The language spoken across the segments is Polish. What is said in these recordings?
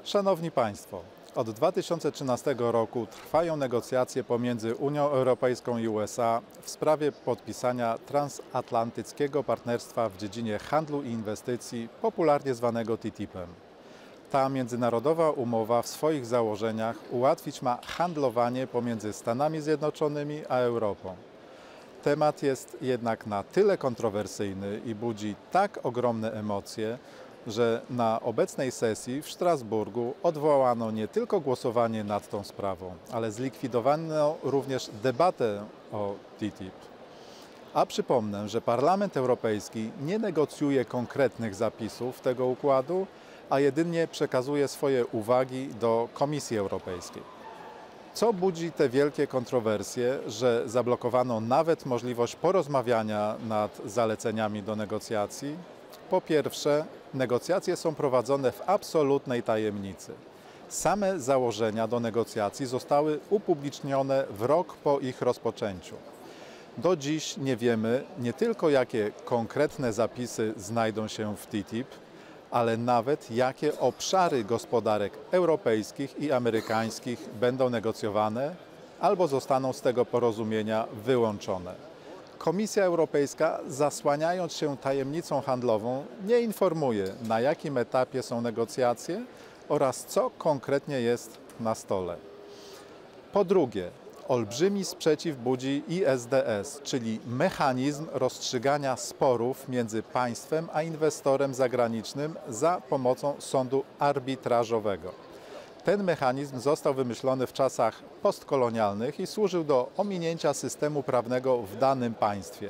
Szanowni Państwo, od 2013 roku trwają negocjacje pomiędzy Unią Europejską i USA w sprawie podpisania transatlantyckiego partnerstwa w dziedzinie handlu i inwestycji, popularnie zwanego TTIP-em. Ta międzynarodowa umowa w swoich założeniach ułatwić ma handlowanie pomiędzy Stanami Zjednoczonymi a Europą. Temat jest jednak na tyle kontrowersyjny i budzi tak ogromne emocje, że na obecnej sesji w Strasburgu odwołano nie tylko głosowanie nad tą sprawą, ale zlikwidowano również debatę o TTIP. A przypomnę, że Parlament Europejski nie negocjuje konkretnych zapisów tego układu, a jedynie przekazuje swoje uwagi do Komisji Europejskiej. Co budzi te wielkie kontrowersje, że zablokowano nawet możliwość porozmawiania nad zaleceniami do negocjacji? Po pierwsze, negocjacje są prowadzone w absolutnej tajemnicy. Same założenia do negocjacji zostały upublicznione w rok po ich rozpoczęciu. Do dziś nie wiemy nie tylko, jakie konkretne zapisy znajdą się w TTIP, ale nawet jakie obszary gospodarek europejskich i amerykańskich będą negocjowane albo zostaną z tego porozumienia wyłączone. Komisja Europejska, zasłaniając się tajemnicą handlową, nie informuje, na jakim etapie są negocjacje oraz co konkretnie jest na stole. Po drugie, olbrzymi sprzeciw budzi ISDS, czyli mechanizm rozstrzygania sporów między państwem a inwestorem zagranicznym za pomocą sądu arbitrażowego. Ten mechanizm został wymyślony w czasach postkolonialnych i służył do ominięcia systemu prawnego w danym państwie.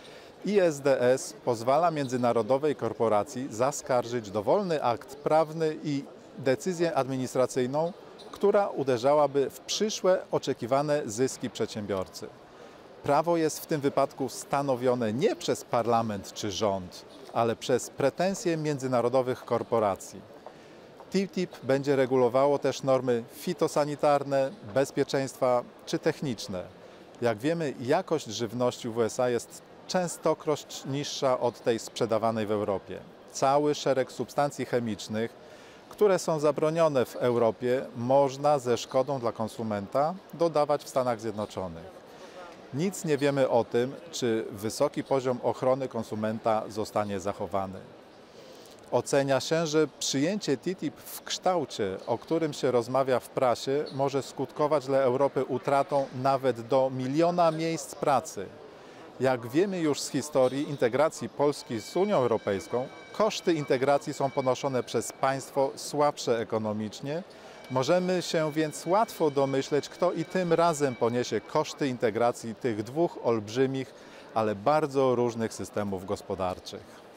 ISDS pozwala międzynarodowej korporacji zaskarżyć dowolny akt prawny i decyzję administracyjną, która uderzałaby w przyszłe oczekiwane zyski przedsiębiorcy. Prawo jest w tym wypadku stanowione nie przez parlament czy rząd, ale przez pretensje międzynarodowych korporacji. TTIP będzie regulowało też normy fitosanitarne, bezpieczeństwa czy techniczne. Jak wiemy, jakość żywności w USA jest częstokroć niższa od tej sprzedawanej w Europie. Cały szereg substancji chemicznych, które są zabronione w Europie, można ze szkodą dla konsumenta dodawać w Stanach Zjednoczonych. Nic nie wiemy o tym, czy wysoki poziom ochrony konsumenta zostanie zachowany. Ocenia się, że przyjęcie TTIP w kształcie, o którym się rozmawia w prasie, może skutkować dla Europy utratą nawet do 1 miliona miejsc pracy. Jak wiemy już z historii integracji Polski z Unią Europejską, koszty integracji są ponoszone przez państwo słabsze ekonomicznie. Możemy się więc łatwo domyśleć, kto i tym razem poniesie koszty integracji tych dwóch olbrzymich, ale bardzo różnych systemów gospodarczych.